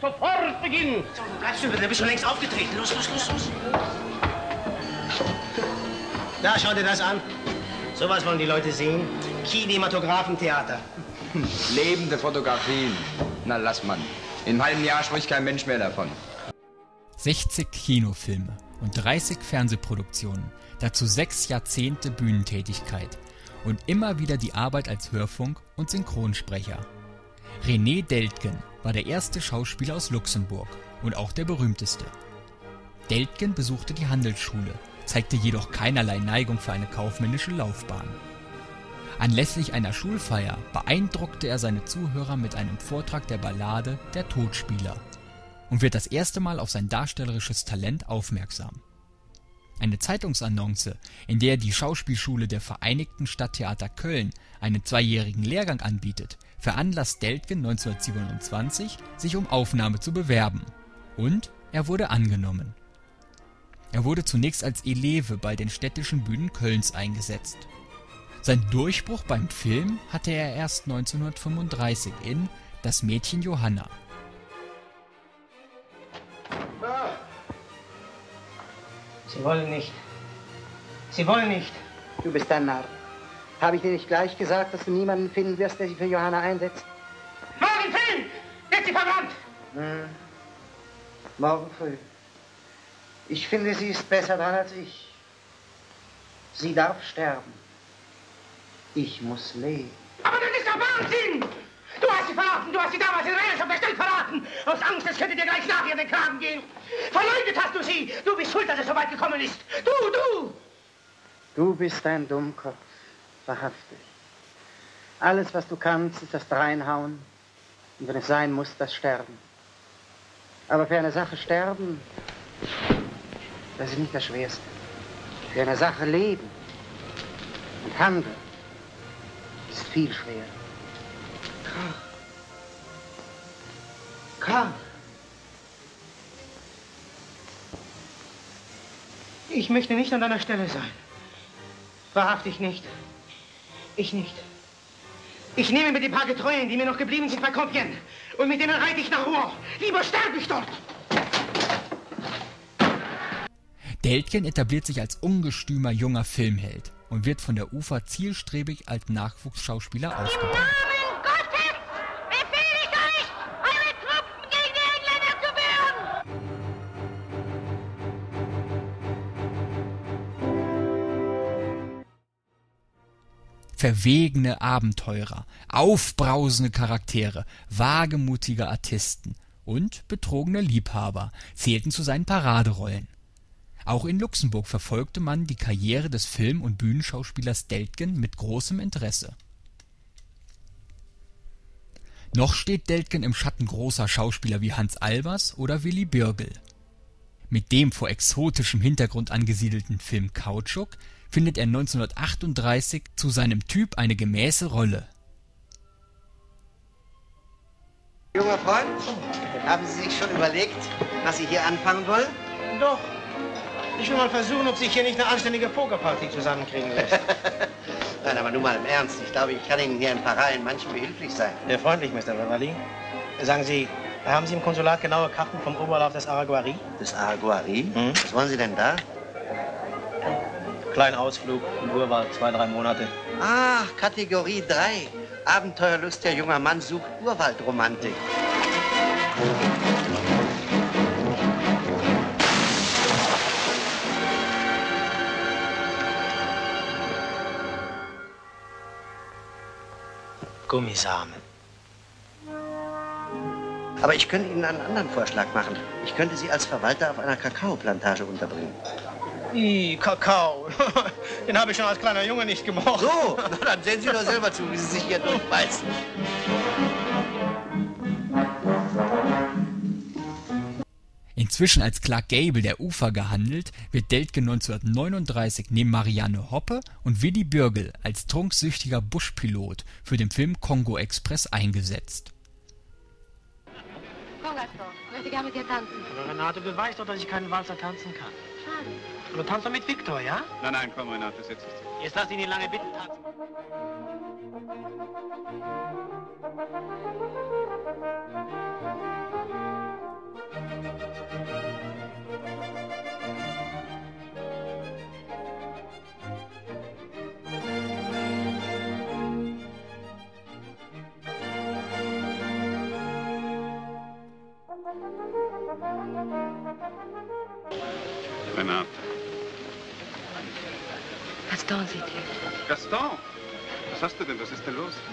sofort beginnen. So, wo bleibst du denn? Du bist schon längst aufgetreten. Los, los, los, los. Da, schau dir das an. Sowas wollen die Leute sehen. Kinematographentheater. Lebende Fotografien. Na, lass man. In einem halben Jahr spricht kein Mensch mehr davon. 60 Kinofilme und 30 Fernsehproduktionen, dazu 6 Jahrzehnte Bühnentätigkeit und immer wieder die Arbeit als Hörfunk- und Synchronsprecher. René Deltgen war der erste Schauspieler aus Luxemburg und auch der berühmteste. Deltgen besuchte die Handelsschule, zeigte jedoch keinerlei Neigung für eine kaufmännische Laufbahn. Anlässlich einer Schulfeier beeindruckte er seine Zuhörer mit einem Vortrag der Ballade Der Todspieler und wird das erste Mal auf sein darstellerisches Talent aufmerksam. Eine Zeitungsannonce, in der die Schauspielschule der Vereinigten Stadttheater Köln einen 2-jährigen Lehrgang anbietet, veranlasst Deltgen 1927, sich um Aufnahme zu bewerben. Und er wurde angenommen. Er wurde zunächst als Eleve bei den städtischen Bühnen Kölns eingesetzt. Sein Durchbruch beim Film hatte er erst 1935 in Das Mädchen Johanna. Sie wollen nicht. Sie wollen nicht. Du bist ein Narr. Habe ich dir nicht gleich gesagt, dass du niemanden finden wirst, der sich für Johanna einsetzt? Morgen früh wird sie verbrannt. Morgen früh. Ich finde, sie ist besser dran als ich. Sie darf sterben. Ich muss leben. Aber das ist doch Wahnsinn! Du hast sie verraten, du hast sie damals in Rheinshof der Stadt verraten. Aus Angst, es könnte dir gleich nach ihr den Kragen gehen. Verleugnet hast du sie. Du bist schuld, dass es so weit gekommen ist. Du! Du bist ein Dummkopf. Wahrhaftig. Alles, was du kannst, ist das Dreinhauen. Und wenn es sein muss, das Sterben. Aber für eine Sache sterben, das ist nicht das Schwerste. Für eine Sache leben und handeln ist viel schwerer. Karl. Ich möchte nicht an deiner Stelle sein. Wahrhaftig nicht. Ich nicht. Ich nehme mir die paar Getreuen, die mir noch geblieben sind bei Compiègne. Und mit denen reite ich nach Rouen. Lieber sterbe ich dort. Deltgen etabliert sich als ungestümer junger Filmheld und wird von der UFA zielstrebig als Nachwuchsschauspieler aufgebaut. Verwegene Abenteurer, aufbrausende Charaktere, wagemutige Artisten und betrogene Liebhaber zählten zu seinen Paraderollen. Auch in Luxemburg verfolgte man die Karriere des Film- und Bühnenschauspielers Deltgen mit großem Interesse. Noch steht Deltgen im Schatten großer Schauspieler wie Hans Albers oder Willy Birgel. Mit dem vor exotischem Hintergrund angesiedelten Film Kautschuk findet er 1938 zu seinem Typ eine gemäße Rolle. Junger Freund, haben Sie sich schon überlegt, was Sie hier anfangen wollen? Doch. Ich will mal versuchen, ob sich hier nicht eine anständige Pokerparty zusammenkriegen lässt. Nein, aber nun mal im Ernst. Ich glaube, ich kann Ihnen hier ein paar in manchem behilflich sein. Sehr freundlich, Mr. Beverly. Sagen Sie, haben Sie im Konsulat genaue Karten vom Oberlauf des Araguari? Des Araguari? Was wollen Sie denn da? Kleinen Ausflug im Urwald, 2-3 Monate. Ach, Kategorie 3. Abenteuerlustiger junger Mann sucht Urwaldromantik. Gummisamen. Aber ich könnte Ihnen einen anderen Vorschlag machen. Ich könnte Sie als Verwalter auf einer Kakaoplantage unterbringen. Kakao. Den habe ich schon als kleiner Junge nicht gemocht. So, na, dann sehen Sie doch selber zu, wie Sie sich hier durchbeißen. Inzwischen als Clark Gable der UFA gehandelt, wird Deltgen 1939 neben Marianne Hoppe und Willy Birgel als trunksüchtiger Buschpilot für den Film Kongo Express eingesetzt. Komm, Gaston, ich möchte gerne mit dir tanzen. Aber Renate, du weißt doch, dass ich keinen Walzer tanzen kann. Schade. Du tanzt doch mit Viktor, ja? Nein, komm, Renate, setz dich zu. Jetzt lass ihn nicht lange bitten tanzen. Renate. Gaston sieht hier. Gaston! Was hast du denn? Was ist denn los?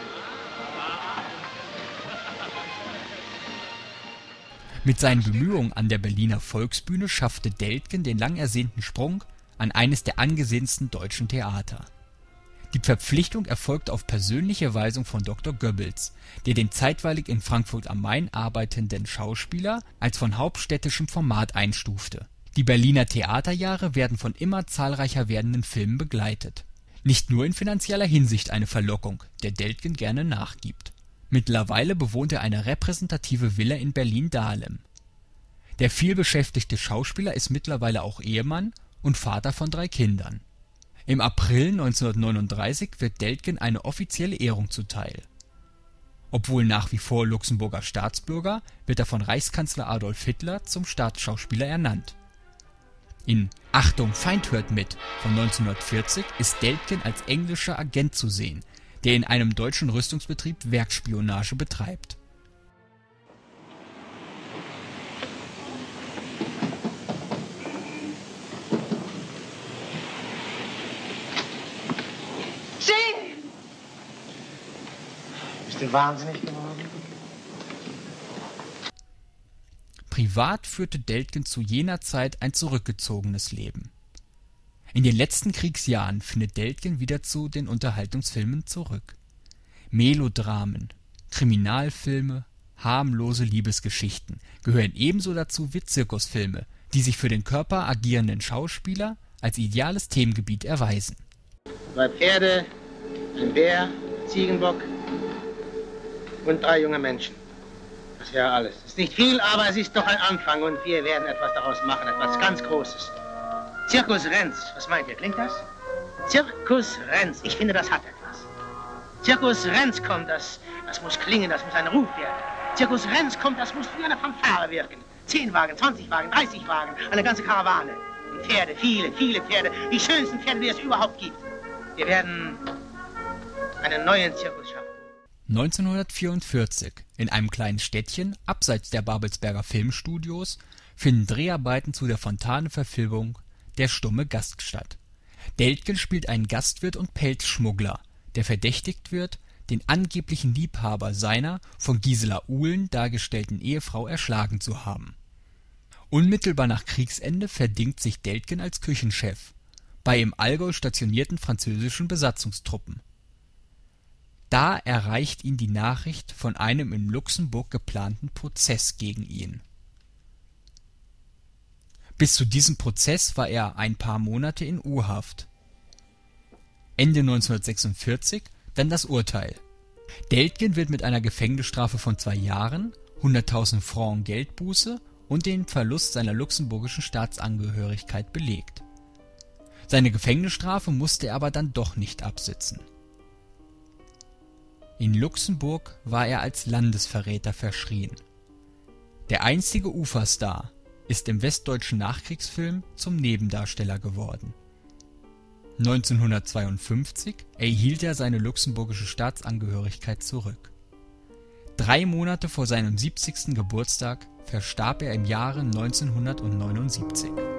Mit seinen Bemühungen an der Berliner Volksbühne schaffte Deltgen den lang ersehnten Sprung an eines der angesehensten deutschen Theater. Die Verpflichtung erfolgte auf persönliche Weisung von Dr. Goebbels, der den zeitweilig in Frankfurt am Main arbeitenden Schauspieler als von hauptstädtischem Format einstufte. Die Berliner Theaterjahre werden von immer zahlreicher werdenden Filmen begleitet. Nicht nur in finanzieller Hinsicht eine Verlockung, der Deltgen gerne nachgibt. Mittlerweile bewohnt er eine repräsentative Villa in Berlin-Dahlem. Der vielbeschäftigte Schauspieler ist mittlerweile auch Ehemann und Vater von 3 Kindern. Im April 1939 wird Deltgen eine offizielle Ehrung zuteil. Obwohl nach wie vor Luxemburger Staatsbürger, wird er von Reichskanzler Adolf Hitler zum Staatsschauspieler ernannt. In Achtung, Feind hört mit von 1940 ist Deltgen als englischer Agent zu sehen, der in einem deutschen Rüstungsbetrieb Werkspionage betreibt. Bist du wahnsinnig geworden? Privat führte Deltgen zu jener Zeit ein zurückgezogenes Leben. In den letzten Kriegsjahren findet Deltgen wieder zu den Unterhaltungsfilmen zurück. Melodramen, Kriminalfilme, harmlose Liebesgeschichten gehören ebenso dazu wie Zirkusfilme, die sich für den Körper agierenden Schauspieler als ideales Themengebiet erweisen. 2 Pferde, ein Bär, Ziegenbock und 3 junge Menschen. Das wäre alles. Es ist nicht viel, aber es ist doch ein Anfang und wir werden etwas daraus machen, etwas ganz Großes. Zirkus Renz, was meint ihr, klingt das? Zirkus Renz, ich finde, das hat etwas. Zirkus Renz kommt, das muss klingen, das muss ein Ruf werden. Zirkus Renz kommt, das muss wie eine Fanfare wirken. 10 Wagen, 20 Wagen, 30 Wagen, eine ganze Karawane. Und Pferde, viele, viele Pferde, die schönsten Pferde, die es überhaupt gibt. Wir werden einen neuen Zirkus schaffen. 1944, in einem kleinen Städtchen abseits der Babelsberger Filmstudios, finden Dreharbeiten zu der Fontane-Verfilmung Der stumme Gast statt. Deltgen spielt einen Gastwirt und Pelzschmuggler, der verdächtigt wird, den angeblichen Liebhaber seiner von Gisela Uhlen dargestellten Ehefrau erschlagen zu haben. Unmittelbar nach Kriegsende verdingt sich Deltgen als Küchenchef bei im Allgäu stationierten französischen Besatzungstruppen. Da erreicht ihn die Nachricht von einem in Luxemburg geplanten Prozess gegen ihn. Bis zu diesem Prozess war er ein paar Monate in U-Haft. Ende 1946 dann das Urteil. Deltgen wird mit einer Gefängnisstrafe von 2 Jahren, 100.000 Francs Geldbuße und den Verlust seiner luxemburgischen Staatsangehörigkeit belegt. Seine Gefängnisstrafe musste er aber dann doch nicht absitzen. In Luxemburg war er als Landesverräter verschrien. Der einstige Uferstar ist im westdeutschen Nachkriegsfilm zum Nebendarsteller geworden. 1952 erhielt er seine luxemburgische Staatsangehörigkeit zurück. 3 Monate vor seinem 70. Geburtstag verstarb er im Jahre 1979.